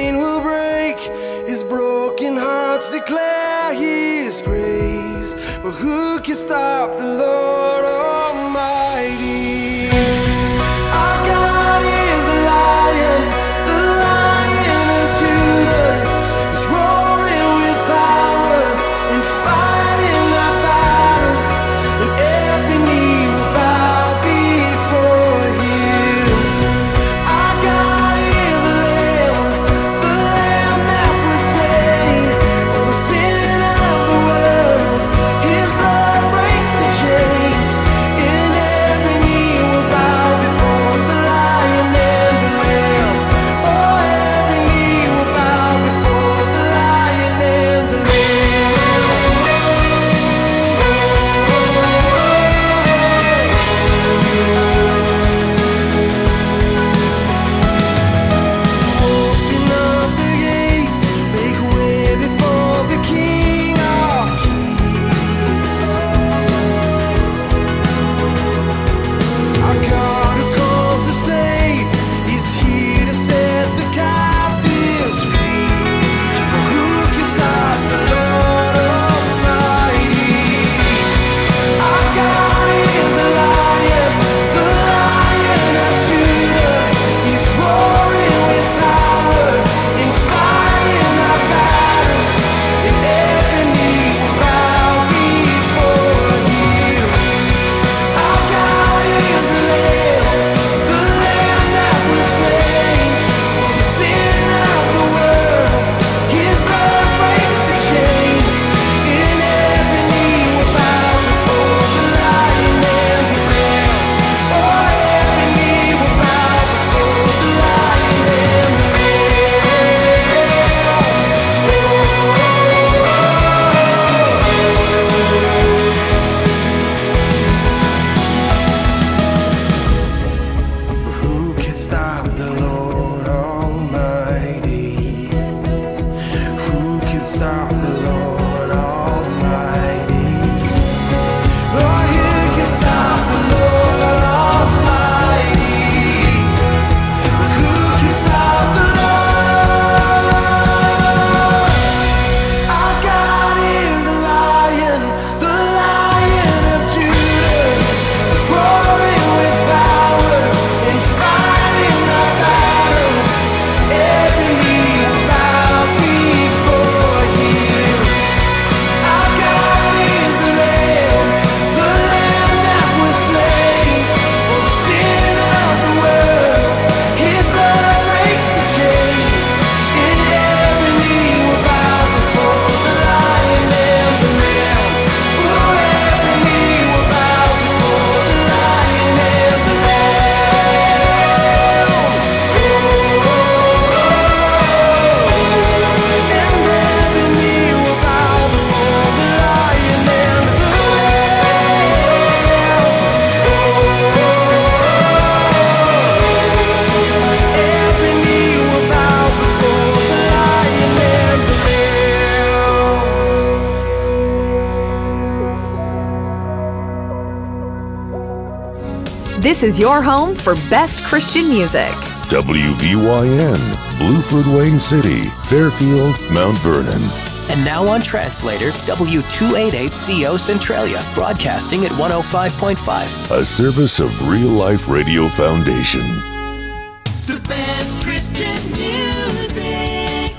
chain will break, his broken hearts declare his praise. But who can stop the Lord Almighty? Our God is the Lion of Judah. He's roaring with power and fighting our battles, and every knee will bow before him. Our God is the Lamb that was slain for the sin of the world. His blood breaks the chains, and every knee will bow before the Lion and the Lamb. Oh, every knee will bow before the Lion and the Lamb. So open up the gates, make way before the King of Kings. Our God who calls to save, He's here to set the captives free. For who can stop the Lord Almighty? Our God is the Lion of Judah. He's roaring with power and fighting our battles, and every knee will bow before him. Our God is the Lamb that was slain for the sin of the world. His blood breaks the chains, and every knee will bow before the Lion and the Lamb. Oh, every knee will bow before the Lion and the Lamb. Who can stop the Lord Almighty? Who can stop the Lord Almighty? Oh, who can stop the Lord Almighty? Who can stop the Lord? Our God is the Lion of Judah. He's roaring with power and fighting our battles. Every knee will bow before him. Our God is the Lamb that was slain for the sin of the world. His blood breaks the chains, and every knee will bow before the Lion and the Lamb. Oh, every knee will bow before the Lion and the Lamb. And every knee will bow before the Lion and the Lamb. Every knee will bow before the Lion and the Lamb. This is your home for best Christian music. WVYN, Blueford, Wayne City, Fairfield, Mount Vernon. And now on Translator, W288CO Centralia, broadcasting at 105.5. A service of Real Life Radio Foundation. The best Christian music,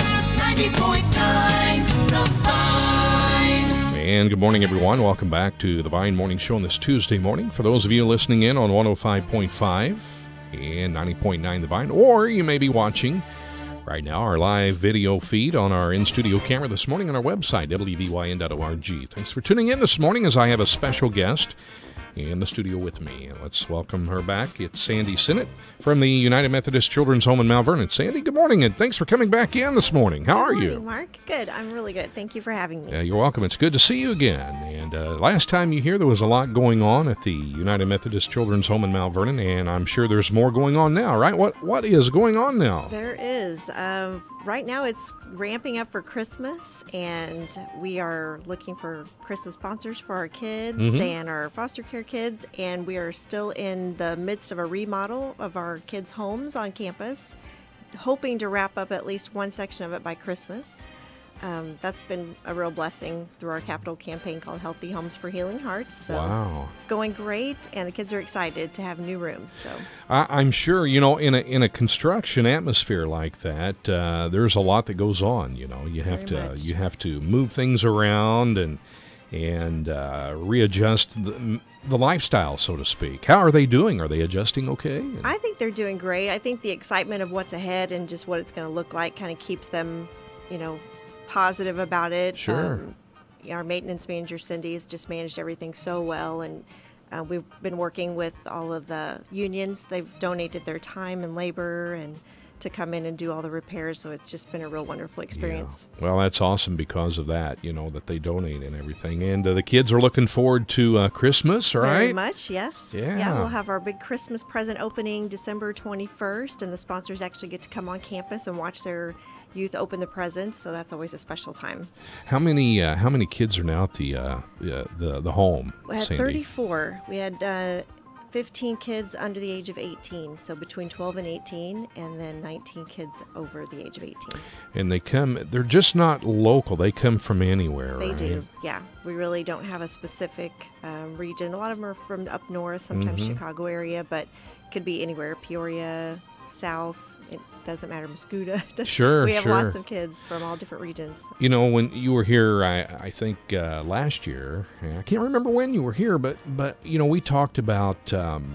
90.9 The Vine. And good morning, everyone. Welcome back to the Vine Morning Show on this Tuesday morning. For those of you listening in on 105.5 and 90.9 The Vine, or you may be watching right now our live video feed on our in-studio camera this morning on our website, wvyn.org. Thanks for tuning in this morning as I have a special guest in the studio with me. And let's welcome her back. It's Sandy Sinnett from the United Methodist Children's Home in Mount Vernon. Sandy, good morning, and thanks for coming back in this morning. How are you? Good morning, Mark. Good. I'm really good. Thank you for having me. You're welcome. It's good to see you again. And last time you here, there was a lot going on at the United Methodist Children's Home in Mount Vernon, and I'm sure there's more going on now, right? What is going on now? There is. Right now it's ramping up for Christmas, and we are looking for Christmas sponsors for our kids and our foster care kids, and we are still in the midst of a remodel of our kids' homes on campus. hoping to wrap up at least one section of it by Christmas. That's been a real blessing through our capital campaign called Healthy Homes for Healing Hearts. So wow. It's going great, and the kids are excited to have new rooms. So I'm sure, in a construction atmosphere like that, there's a lot that goes on. You have to move things around and readjust the lifestyle, so to speak. How are they doing? Are they adjusting okay? I think they're doing great. I think the excitement of what's ahead and just what it's going to look like kind of keeps them, positive about it. Sure. Our maintenance manager, Cindy, has just managed everything so well, and we've been working with all of the unions. They've donated their time and labor and to come in and do all the repairs, so it's just been a real wonderful experience. Yeah. Well, that's awesome because of that, that they donate and everything. And the kids are looking forward to Christmas, right? Very much, yes. Yeah. We'll have our big Christmas present opening December 21st, and the sponsors actually get to come on campus and watch their youth open the presents, so that's always a special time. How many kids are now at the home? We had Sandy? 34. We had 15 kids under the age of 18, so between 12 and 18, and then 19 kids over the age of 18. And they're just not local. They come from anywhere, They right? do, yeah. We really don't have a specific region. A lot of them are from up north, sometimes Chicago area, but could be anywhere, Peoria, South. It doesn't matter, Muscuda. Sure, We have sure. lots of kids from all different regions. When you were here, I think last year, I can't remember when you were here, but we talked about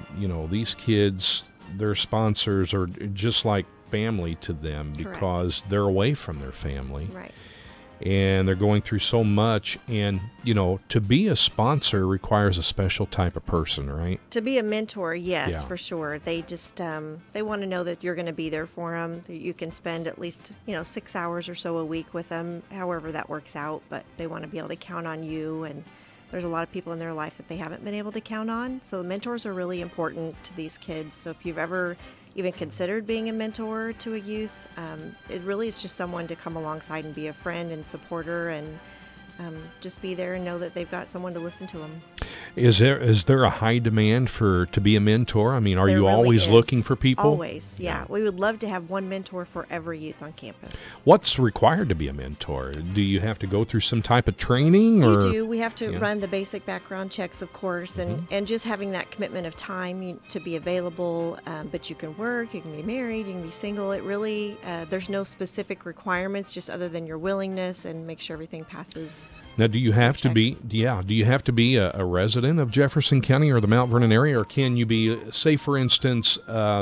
these kids, their sponsors are just like family to them because they're away from their family. Right. And they're going through so much, and to be a sponsor requires a special type of person, right? To be a mentor, yes, Yeah. for sure. They just they want to know that you're going to be there for them. That you can spend at least 6 hours or so a week with them, however that works out. But they want to be able to count on you, and there's a lot of people in their life that they haven't been able to count on. So mentors are really important to these kids. So if you've ever even considered being a mentor to a youth, it really is just someone to come alongside and be a friend and supporter, and just be there and know that they've got someone to listen to them. Is there a high demand to be a mentor? I mean, are There you really always is. looking for people? Always, yeah. We would love to have one mentor for every youth on campus. What's required to be a mentor? Do you have to go through some type of training? You Or? do. We have to Yeah. run the basic background checks, of course, and just having that commitment of time to be available. But you can work, you can be married, you can be single. It really, there's no specific requirements, just other than your willingness and make sure everything passes. Now, do you have to be? checks. Yeah. Do you have to be a resident of Jefferson County or the Mount Vernon area, or can you be, say, for instance,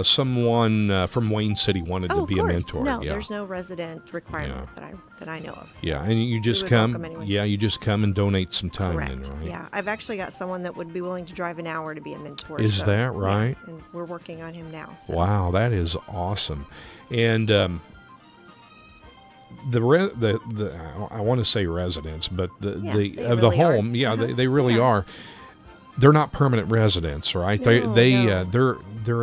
someone from Wayne City wanted to Of be course. a mentor? No, yeah. there's no resident requirement that I know of. So Yeah, and you just would come. welcome anyone. Yeah, you just come and donate some time. Correct. Then, right? Yeah, I've actually got someone that would be willing to drive an hour to be a mentor. Is so, that yeah, right? and we're working on him now. So. Wow, that is awesome. And I want to say residents, but Yeah, the they of the really are. home, yeah, Uh-huh. they really Yeah. are. They're not permanent residents, right? No.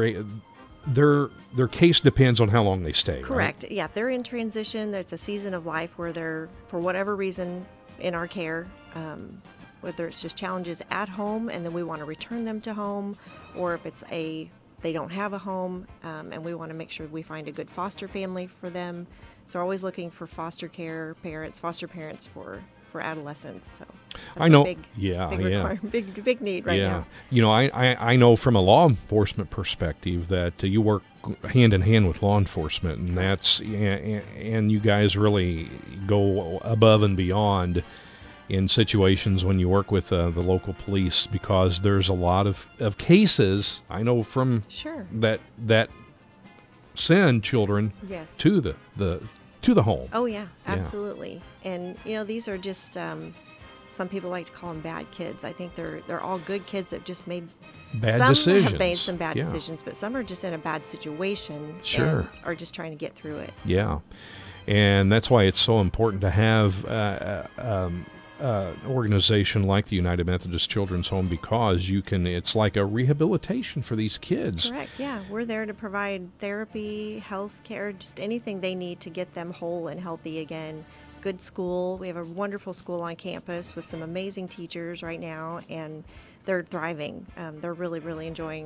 Their case depends on how long they stay. right? Correct. Yeah, they're in transition. There's a season of life where they're, for whatever reason, in our care, whether it's just challenges at home and then we want to return them to home, or if it's they don't have a home and we want to make sure we find a good foster family for them. So we're always looking for foster parents for adolescents. So that's I know. a big, Yeah, big, yeah. big need right now. I know from a law enforcement perspective that you work hand in hand with law enforcement, and and you guys really go above and beyond in situations when you work with the local police, because there's a lot of cases I know from Sure. that send children Yes. to the home. Oh yeah, absolutely. And these are just some people like to call them bad kids. I think they're all good kids that just made Bad some decisions. have made some bad Yeah. decisions, but some are just in a bad situation. Sure. And are just trying to get through it. Yeah, and that's why it's so important to have an organization like the United Methodist Children's Home, because it's like a rehabilitation for these kids. Correct. Yeah, we're there to provide therapy, health care, just anything they need to get them whole and healthy again. Good school. We have a wonderful school on campus with some amazing teachers right now, and they're thriving. They're really, really enjoying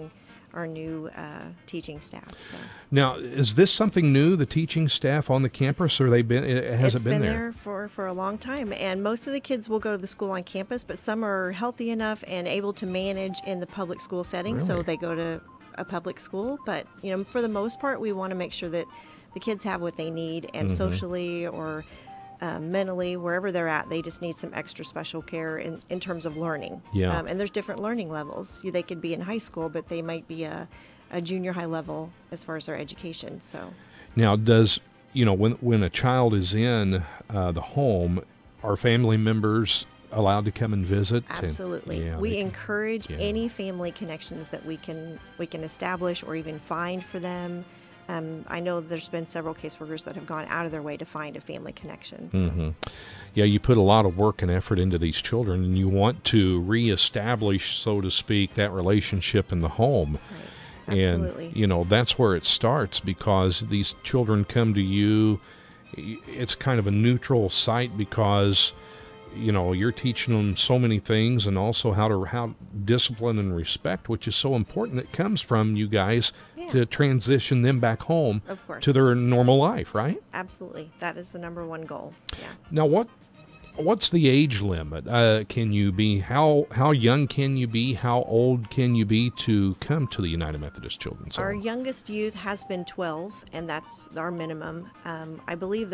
our new teaching staff. So. Now, is this something new, the teaching staff on the campus, or has it been there? For a long time, and most of the kids will go to the school on campus, but some are healthy enough and able to manage in the public school setting, so Really? they go to a public school. But for the most part, we want to make sure that the kids have what they need, and socially or mentally, wherever they're at, they just need some extra special care in terms of learning. Yeah. And there's different learning levels. They could be in high school, but they might be a junior high level as far as their education. So Now, does, when a child is in the home, are family members allowed to come and visit? absolutely, Yeah, we they can- encourage yeah. any family connections that we can establish or even find for them. I know there's been several caseworkers that have gone out of their way to find a family connection. So. Yeah, you put a lot of work and effort into these children, and you want to reestablish, so to speak, that relationship in the home. Right. Absolutely. And, that's where it starts, because these children come to you. It's kind of a neutral site because, you're teaching them so many things, and also how discipline and respect, which is so important, that comes from you guys to transition them back home Of course. to their normal life, right? Absolutely. That is the number one goal. Yeah. Now, what's the age limit? Can you be, how young can you be? How old can you be to come to the United Methodist Children's Home? Our youngest youth has been 12, and that's our minimum. I believe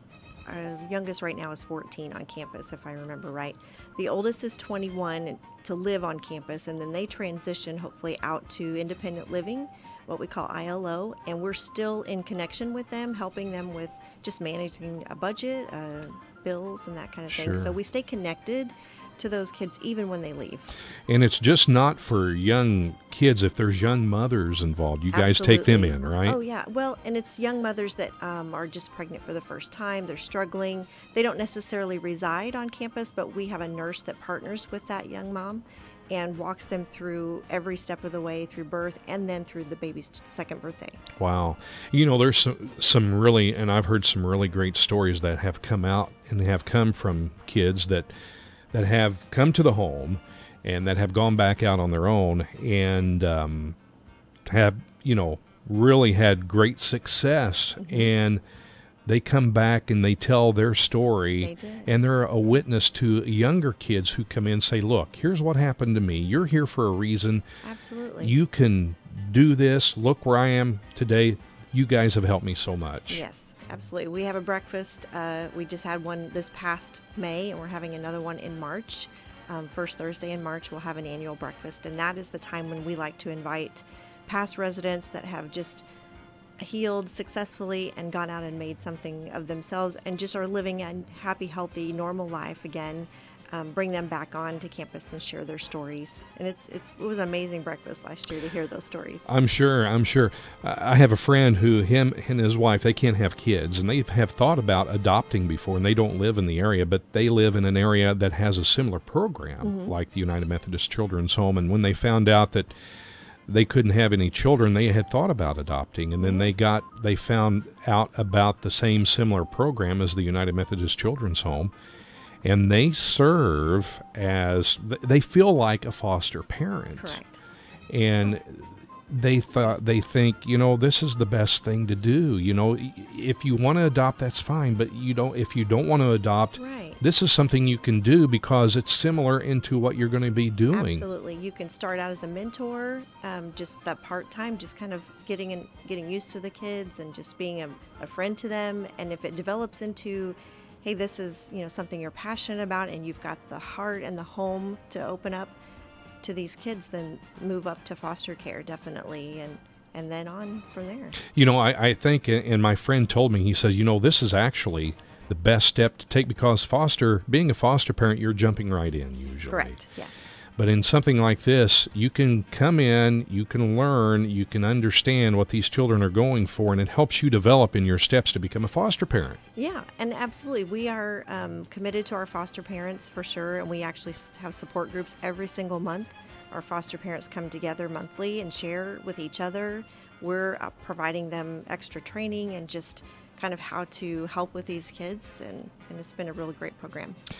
our youngest right now is 14 on campus, if I remember right. The oldest is 21 to live on campus, and then they transition hopefully out to independent living, what we call ILO, and we're still in connection with them, helping them with just managing a budget, bills, and that kind of thing. Sure. So we stay connected to those kids even when they leave. And it's just not for young kids. If there's young mothers involved, you guys take them in, right? Oh, yeah. Well, and it's young mothers that are just pregnant for the first time. They're struggling. They don't necessarily reside on campus, but we have a nurse that partners with that young mom and walks them through every step of the way through birth and then through the baby's second birthday. Wow. There's some really, and I've heard some really great stories that have come out and have come from kids that have come to the home and that have gone back out on their own and have, really had great success. And they come back and they tell their story. They did. And they're a witness to younger kids who come in and say, look, here's what happened to me. You're here for a reason. Absolutely. You can do this. Look where I am today. You guys have helped me so much. Yes, absolutely. We have a breakfast. We just had one this past May, and we're having another one in March. First Thursday in March, we'll have an annual breakfast, and that is the time when we like to invite past residents that have just healed successfully and gone out and made something of themselves and just are living a happy, healthy, normal life again. Bring them back on to campus and share their stories. And it was an amazing breakfast last year to hear those stories. I'm sure. I have a friend who, him and his wife, they can't have kids, and they have thought about adopting before, and they don't live in the area, but they live in an area that has a similar program, like the United Methodist Children's Home. And when they found out that they couldn't have any children, they had thought about adopting, and then they found out about the same similar program as the United Methodist Children's Home. And they serve they feel like a foster parent. Correct. And they think, this is the best thing to do. If you want to adopt, that's fine. But if you don't want to adopt, Right. this is something you can do because it's similar into what you're going to be doing. Absolutely. You can start out as a mentor, just that part-time, just kind of getting used to the kids and just being a friend to them. And if it develops into, hey, this is something you're passionate about and you've got the heart and the home to open up to these kids, then move up to foster care, definitely, and then on from there. I think, and my friend told me, he says, this is actually the best step to take because being a foster parent, you're jumping right in usually. Correct, yes. But in something like this, you can come in, you can learn, you can understand what these children are going for, and it helps you develop in your steps to become a foster parent. Yeah, and absolutely. We are committed to our foster parents for sure, and we actually have support groups every single month. Our foster parents come together monthly and share with each other. We're providing them extra training and just kind of how to help with these kids, and it's been a really great program.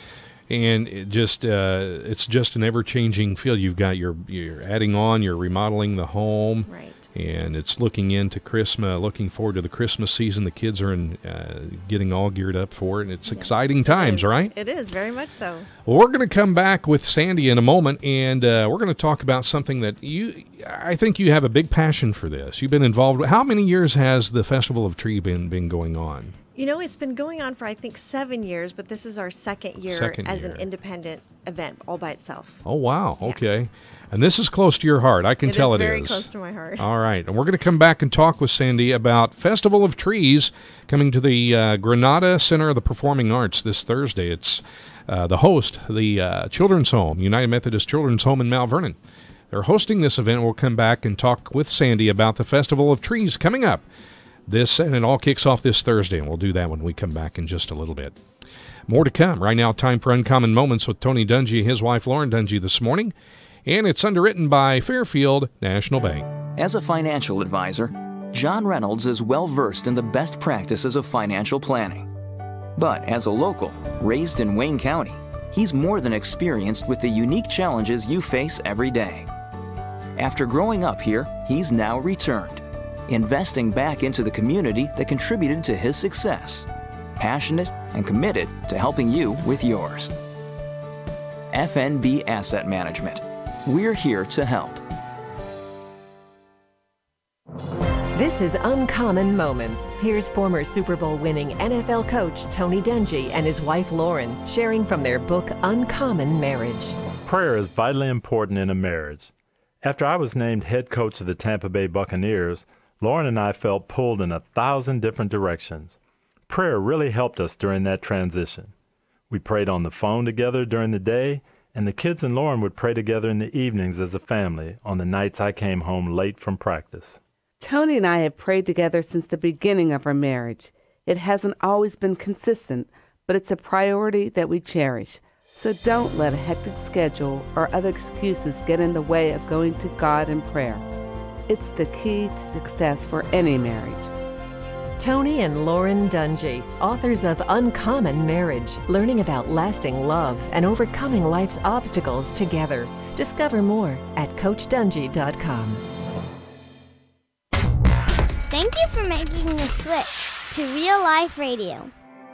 And it's just an ever-changing field. You've got you're adding on, you're remodeling the home, Right. And it's looking into Christmas, looking forward to the Christmas season. The kids are getting all geared up for it, and it's exciting times, right? It is, very much so. Well, we're going to come back with Sandy in a moment, and we're going to talk about something that I think you have a big passion for this. You've been involved. How many years has the Festival of Tree been going on? You know, it's been going on for, I think, 7 years, but this is our second year as an independent event all by itself. Oh, wow. Yeah. Okay. And this is close to your heart. I can tell it is. It is very close to my heart. All right. And we're going to come back and talk with Sandy about Festival of Trees coming to the Granada Center of the Performing Arts this Thursday. It's the host, the Children's Home, United Methodist Children's Home in Mount Vernon. They're hosting this event. We'll come back and talk with Sandy about the Festival of Trees coming up. And it all kicks off this Thursday, and we'll do that when we come back in just a little bit. More to come. Right now, time for Uncommon Moments with Tony Dungy and his wife Lauren Dungy this morning, and it's underwritten by Fairfield National Bank. As a financial advisor, John Reynolds is well versed in the best practices of financial planning. But as a local, raised in Wayne County, he's more than experienced with the unique challenges you face every day. After growing up here, he's now returned, investing back into the community that contributed to his success, passionate and committed to helping you with yours. FNB Asset Management. We're here to help. This is Uncommon Moments. Here's former Super Bowl winning NFL coach Tony Dungy and his wife Lauren sharing from their book Uncommon Marriage. Prayer is vitally important in a marriage. After I was named head coach of the Tampa Bay Buccaneers, Lauren and I felt pulled in 1,000 different directions. Prayer really helped us during that transition. We prayed on the phone together during the day, and the kids and Lauren would pray together in the evenings as a family on the nights I came home late from practice. Tony and I have prayed together since the beginning of our marriage. It hasn't always been consistent, but it's a priority that we cherish. So don't let a hectic schedule or other excuses get in the way of going to God in prayer. It's the key to success for any marriage. Tony and Lauren Dungy, authors of Uncommon Marriage, learning about lasting love and overcoming life's obstacles together. Discover more at CoachDungy.com. Thank you for making the switch to Real Life Radio.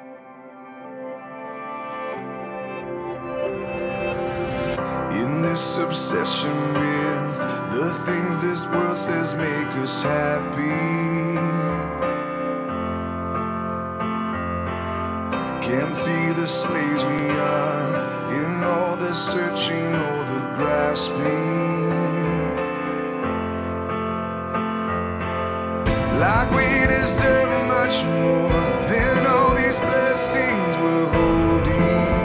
In this obsession with the things this world says make us happy, can't see the slaves we are in all the searching, all the grasping, like we deserve much more than all these blessings we're holding.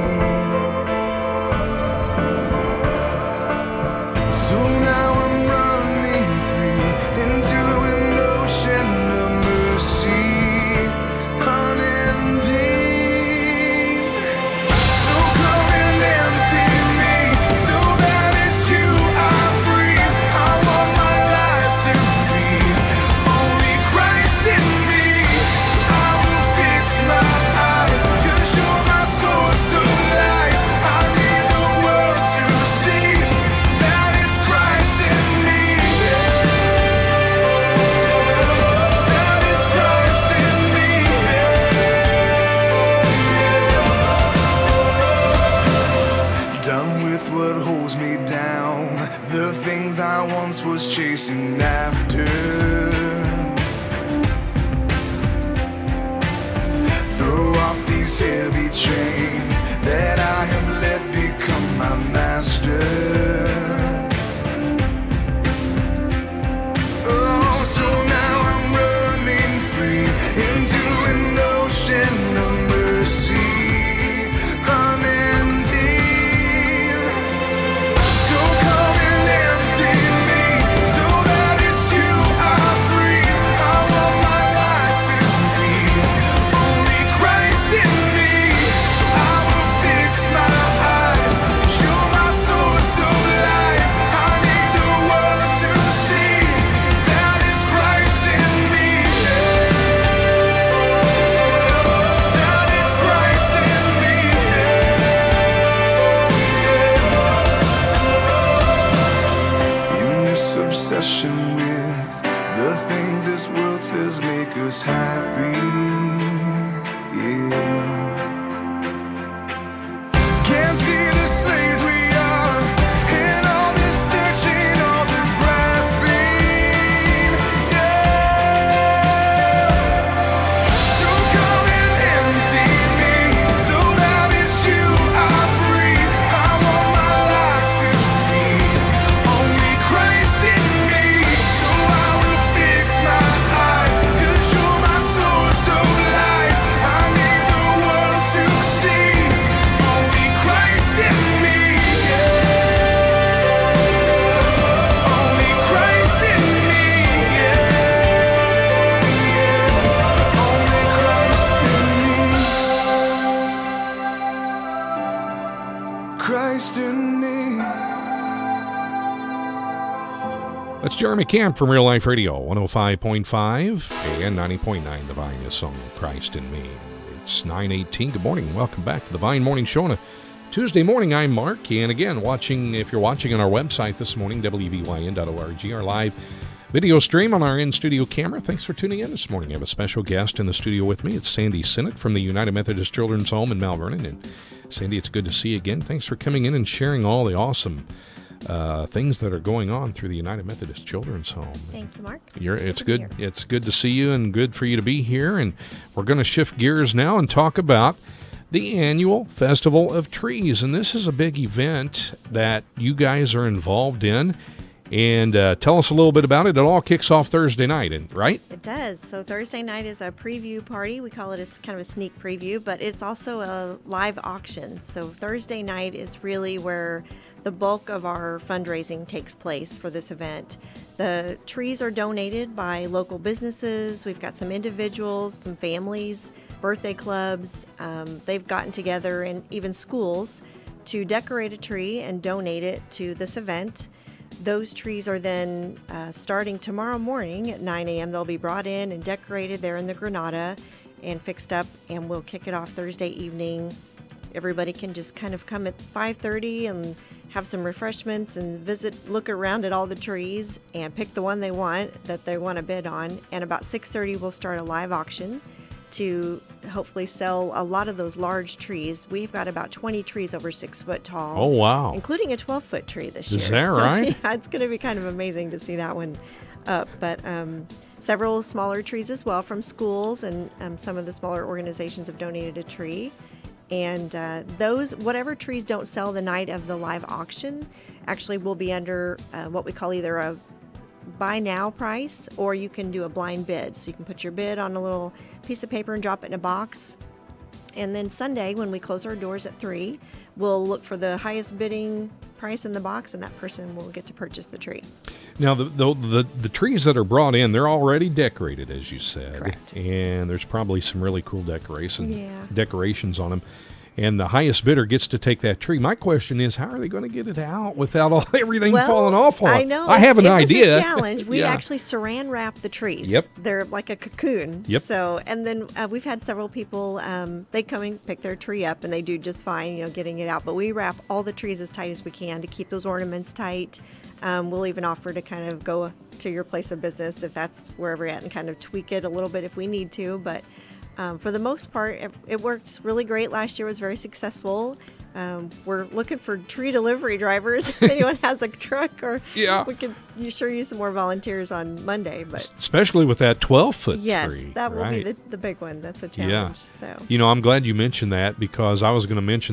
So now I'm running free into an ocean of mercy, unending. So come and empty me, so that it's you I breathe. I want my life to be only Christ in me. So I will fix my eyes, 'cause you're my source of life. I need the world to see that it's Christ in me. That is Christ in me. Done with what holds me down, the things I once was chasing after. Throw off these heavy chains that I have let become my master. Oh, so now I'm running free into an ocean of mercy, unending. So come and empty me, so that it's you I breathe. I want my life to be only Christ in me. So I Christ in me. That's Jeremy Camp from Real Life Radio, 105.5 and 90.9. The Vine is song Christ in Me. It's 9:18. Good morning. Welcome back to the Vine Morning Show on a Tuesday morning. I'm Mark, and again, if you're watching on our website this morning, wvyn.org, our live video stream on our in-studio camera. Thanks for tuning in this morning. I have a special guest in the studio with me. It's Sandy Sinnett from the United Methodist Children's Home in Mount Vernon. And Sandy, it's good to see you again. Thanks for coming in and sharing all the awesome things that are going on through the United Methodist Children's Home. Thank you, Mark. It's good. It's good to see you and good for you to be here. And we're going to shift gears now and talk about the annual Festival of Trees. And this is a big event that you guys are involved in. And tell us a little bit about it. It all kicks off Thursday night, right? It does. So Thursday night is a preview party. We call it kind of a sneak preview, but it's also a live auction. So Thursday night is really where the bulk of our fundraising takes place for this event. The trees are donated by local businesses. We've got some individuals, some families, birthday clubs. They've gotten together, and even schools, to decorate a tree and donate it to this event. Those trees are then starting tomorrow morning at 9 a.m. They'll be brought in and decorated there in the Granada and fixed up, and we'll kick it off Thursday evening. Everybody can just kind of come at 5:30 and have some refreshments and look around at all the trees and pick the one they want that they want to bid on. And about 6:30 we'll start a live auction to hopefully sell a lot of those large trees. We've got about 20 trees over 6 foot tall. Oh, wow. Including a 12-foot tree this year. Is that right? Yeah, it's going to be kind of amazing to see that one up. But several smaller trees as well from schools, and some of the smaller organizations have donated a tree. And whatever trees don't sell the night of the live auction actually will be under what we call either a buy now price, or you can do a blind bid. So you can put your bid on a little piece of paper and drop it in a box. And then Sunday, when we close our doors at 3, we'll look for the highest bidding price in the box, and that person will get to purchase the tree. Now, the trees that are brought in, they're already decorated, as you said. Correct. And there's probably some really cool decorations on them. And the highest bidder gets to take that tree. My question is, how are they going to get it out without everything falling off on it? I know. I have an idea. It was a challenge. We actually saran wrap the trees. Yep. They're like a cocoon. Yep. So, and then we've had several people, they come and pick their tree up, and they do just fine, getting it out. But we wrap all the trees as tight as we can to keep those ornaments tight. We'll even offer to kind of go to your place of business if that's wherever you're at, and kind of tweak it a little bit if we need to. But for the most part, it worked really great. Last year was very successful. We're looking for tree delivery drivers. If anyone has a truck, or we could sure use some more volunteers on Monday. But especially with that 12-foot tree. Yes, that will be the big one. That's a challenge. Yeah. So I'm glad you mentioned that, because I was going to mention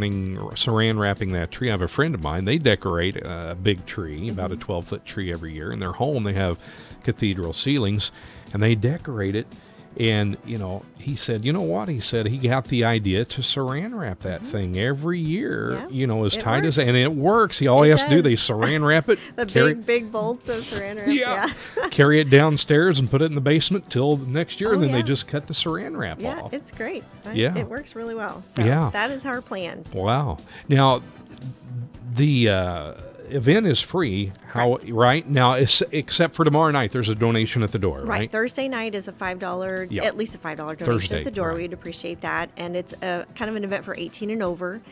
saran wrapping that tree. I have a friend of mine. They decorate a big tree, about a 12-foot tree every year. In their home, they have cathedral ceilings, and they decorate it. And, he said, he said he got the idea to saran wrap that thing every year, as tight as, and it works. All he has to do, they saran wrap it. The big bolts of saran wrap. Yeah. Carry it downstairs and put it in the basement till next year, and then they just cut the saran wrap off. Yeah, it's great. It works really well. So that is our plan. Wow. Now, the event is free. Right now, except for tomorrow night, there's a donation at the door. Right. Thursday night is a $5, at least a $5 donation Thursday, at the door. We'd appreciate that, and it's a kind of an event for 18 and over.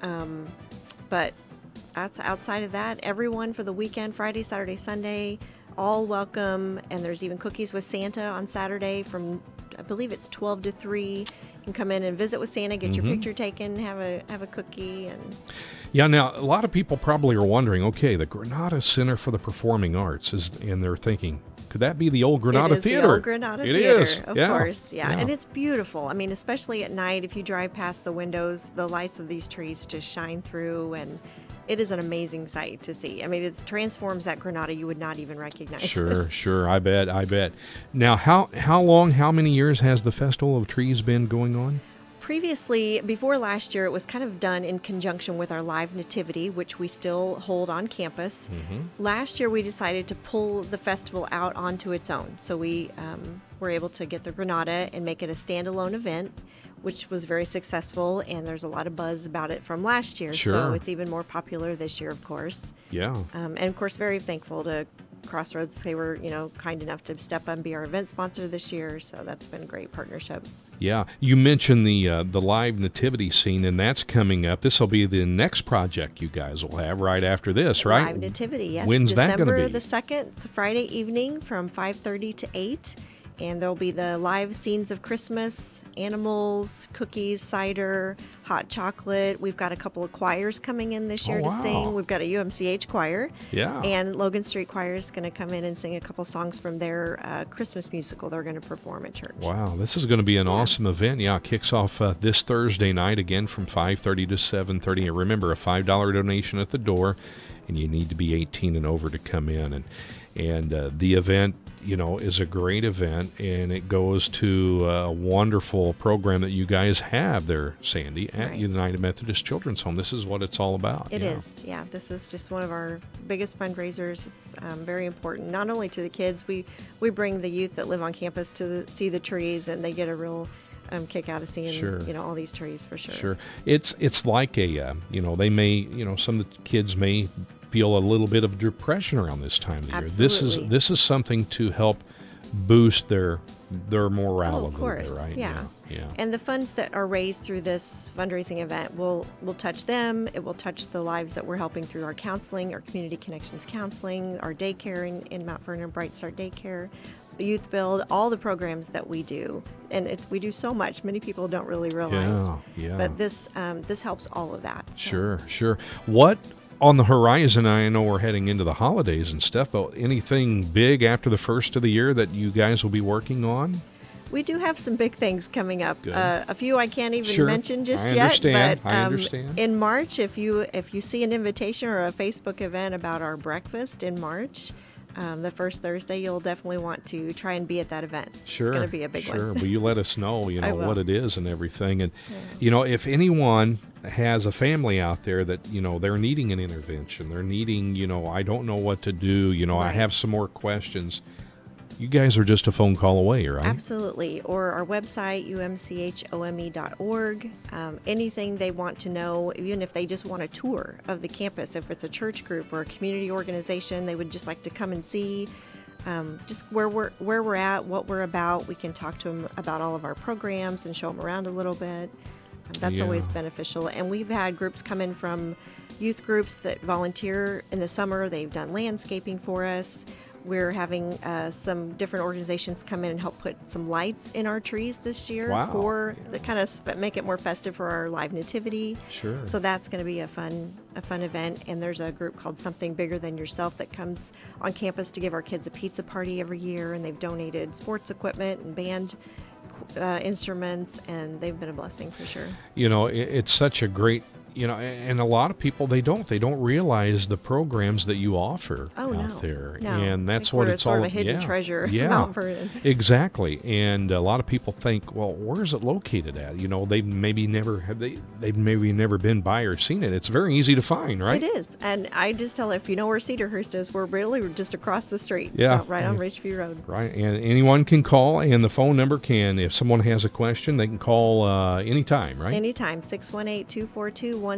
But outside of that, everyone for the weekend, Friday, Saturday, Sunday, all welcome. And there's even cookies with Santa on Saturday from, I believe it's 12 to 3. You can come in and visit with Santa, get your picture taken, have a cookie, and. Yeah, now, a lot of people probably are wondering, okay, the Granada Center for the Performing Arts, and they're thinking, could that be the old Granada Theater? The old Granada Theater, is. Of course, yeah. And it's beautiful. I mean, especially at night, if you drive past the windows, the lights of these trees just shine through, and it is an amazing sight to see. I mean, it transforms that Granada you would not even recognize. Sure. I bet. Now, how many years has the Festival of Trees been going on? Previously, before last year, it was kind of done in conjunction with our live nativity, which we still hold on campus. Last year, we decided to pull the festival out onto its own. So we were able to get the Granada and make it a standalone event. which was very successful, and there's a lot of buzz about it from last year. Sure. So it's even more popular this year, of course. Yeah. And of course, very thankful to Crossroads. They were, kind enough to step up and be our event sponsor this year. So that's been a great partnership. Yeah. You mentioned the live nativity scene, and that's coming up. This will be the next project you guys will have right after this, right? Live nativity, yes. When's that going to be? December the 2nd. It's a Friday evening from 5:30 to 8. And there'll be the live scenes of Christmas, animals, cookies, cider, hot chocolate. We've got a couple of choirs coming in this year to sing. We've got a UMCH choir. Yeah. And Logan Street Choir is going to come in and sing a couple songs from their Christmas musical they're going to perform at church. Wow, this is going to be an awesome event. Yeah, it kicks off this Thursday night again from 5:30 to 7:30. And remember, a $5 donation at the door, and you need to be 18 and over to come in. And the event, is a great event, and it goes to a wonderful program that you guys have there, Sandy, at United Methodist Children's Home. This is what it's all about. It is, yeah. This is just one of our biggest fundraisers. It's very important, not only to the kids. We bring the youth that live on campus to see the trees, and they get a real kick out of seeing all these trees for sure. Sure. It's like a they may some of the kids may feel a little bit of depression around this time of the year. Absolutely. This is something to help boost their morale a little course. bit, right? Yeah. Yeah. And the funds that are raised through this fundraising event will touch them. It will touch the lives that we're helping through our counseling, our community connections counseling, our daycare in Mount Vernon, Bright Start Daycare, Youth Build, all the programs that we do. And we do so much. Many people don't really realize. Yeah. But this helps all of that. So. Sure. What on the horizon? I know we're heading into the holidays and stuff, but anything big after the first of the year that you guys will be working on? We do have some big things coming up. A few I can't even mention just I yet. Understand. But I understand. In March, if you see an invitation or a Facebook event about our breakfast in March, the first Thursday, you'll definitely want to try and be at that event. Sure. It's going to be a big one. Sure. Will you let us know, what it is and everything? And, if anyone has a family out there that, they're needing an intervention, they're needing, I don't know what to do, I have some more questions. You guys are just a phone call away, right? Absolutely. Or our website, umchome.org. Anything they want to know, even if they just want a tour of the campus, if it's a church group or a community organization, they would just like to come and see just where we're at, what we're about. We can talk to them about all of our programs and show them around a little bit. That's always beneficial. And we've had groups come in from youth groups that volunteer in the summer. They've done landscaping for us. We're having some different organizations come in and help put some lights in our trees this year for the kind of make it more festive for our live nativity. Sure. So that's going to be a fun event. And there's a group called Something Bigger Than Yourself that comes on campus to give our kids a pizza party every year. And they've donated sports equipment and band instruments, and they've been a blessing for sure. It's such a great, and a lot of people, they don't realize the programs that you offer out there. No. And that's what it's sort all of a hidden treasure. Yeah, Mount Vernon. Exactly. And a lot of people think, well, where is it located at? They've maybe never been by or seen it. It's very easy to find, right? It is. And I just tell if you know where Cedarhurst is, we're really just across the street. Yeah. So right on Ridgeview Road. Right. And anyone can call, and the phone number if someone has a question, they can call anytime, right? Anytime, 618-242-1070.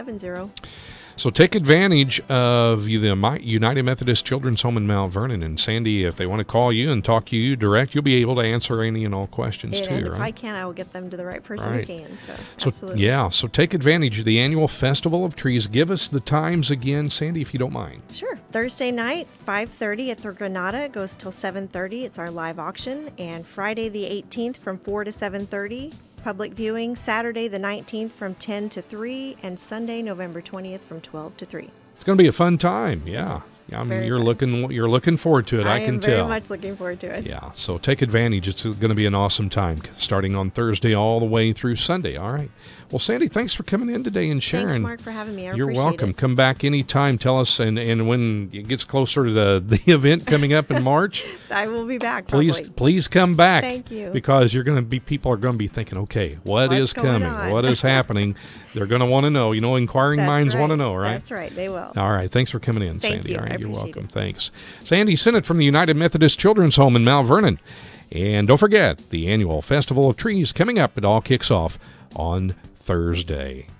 So take advantage of the United Methodist Children's Home in Mount Vernon. And Sandy, if they want to call you and talk to you direct, you'll be able to answer any and all questions too, and right? if I can, I will get them to the right person who can. So absolutely. Yeah, so take advantage of the annual Festival of Trees. Give us the times again, Sandy, if you don't mind. Sure. Thursday night, 5:30 at the Granada. It goes till 7:30. It's our live auction. And Friday the 18th from 4 to 7:30. Public viewing Saturday the 19th from 10 to 3 and Sunday November 20th from 12 to 3. It's going to be a fun time. Yeah. I mean, you're looking forward to it. I can tell. I am very much looking forward to it. Yeah. So take advantage. It's going to be an awesome time, starting on Thursday all the way through Sunday. All right. Well, Sandy, thanks for coming in today and sharing. Thanks, Mark, for having me. You're welcome. Come back anytime. Tell us, and when it gets closer to the event coming up in March, I will be back. Please come back. Thank you. Because people are going to be thinking, okay, what's is coming? What is happening? They're going to want to know. Inquiring minds want to know, right? That's right. They will. All right. Thanks for coming in, Sandy. Thank you. All right. I You're welcome. it. Thanks. Sandy Sinnett from the United Methodist Children's Home in Mount Vernon. And don't forget, the annual Festival of Trees coming up. It all kicks off on Thursday.